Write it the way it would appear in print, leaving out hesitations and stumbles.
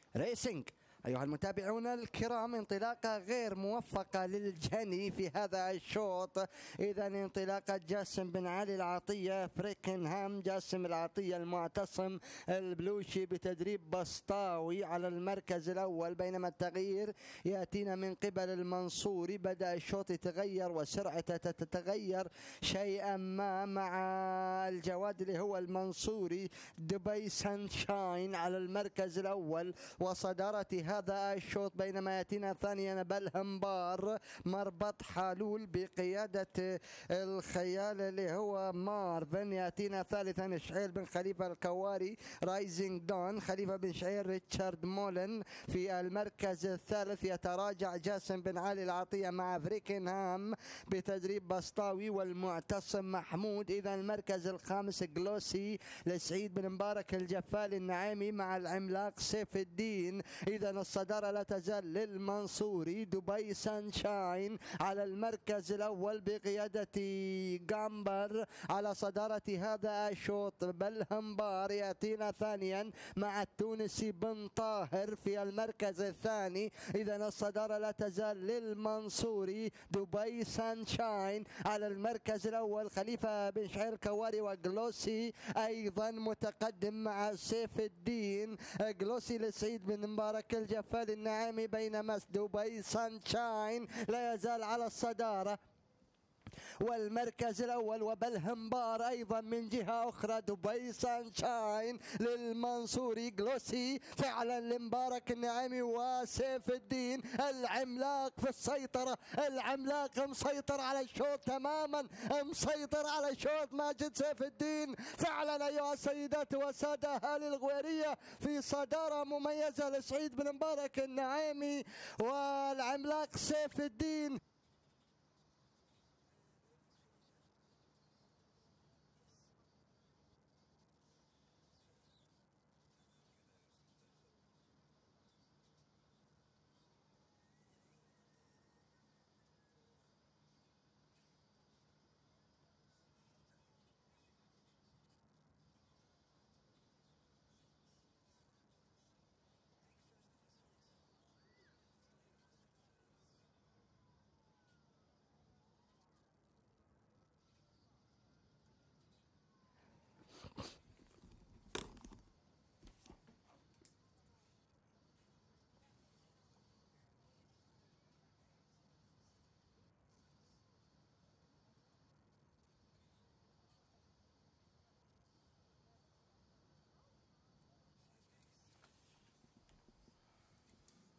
ريسنج. أيها المتابعون الكرام، انطلاقة غير موفقة للجني في هذا الشوط. إذا انطلاقة جاسم بن علي العطية فريكنهام، جاسم العطية المعتصم البلوشي بتدريب بسطاوي على المركز الأول، بينما التغيير يأتينا من قبل المنصوري. بدأ الشوط يتغير وسرعته تتغير شيئا ما مع الجواد اللي هو المنصوري. دبي سانشاين على المركز الأول وصدارة هذا الشوط، بينما يأتينا ثانيا بلهمبار مربط حالول بقيادة الخيال اللي هو مارفن. يأتينا ثالثا شعيل بن خليفة الكواري رايزنج دون، خليفة بن شعيل ريتشارد مولن في المركز الثالث. يتراجع جاسم بن علي العطية مع فريكنهام بتدريب بسطاوي والمعتصم محمود. إذا المركز الخامس جلوسي لسعيد بن مبارك الجفال النعيمي مع العملاق سيف الدين. إذا الصدارة لا تزال للمنصوري. دبي سانشاين على المركز الأول بقيادة جامبر على صدارة هذا الشوط. بلهمبار يأتينا ثانيا مع التونسي بن طاهر في المركز الثاني. إذا الصدارة لا تزال للمنصوري. دبي سانشاين على المركز الأول، خليفة بن شعير كواري وجلوسي أيضا متقدم مع سيف الدين. جلوسي لسعيد بن مبارك الجفال النعيمي، بينما دبي سانشاين لا يزال على الصدارة والمركز الأول. وبلهمبار أيضا من جهة أخرى. دبي سانشاين للمنصوري. جلوسي فعلا لمبارك النعيمي وسيف الدين. العملاق في السيطرة، العملاق مسيطر على الشوط تماما، مسيطر على الشوط ماجد سيف الدين. فعلا أيها السيدات والسادة أهالي الغويرية في صدارة مميزة لسعيد بن مبارك النعيمي والعملاق سيف الدين.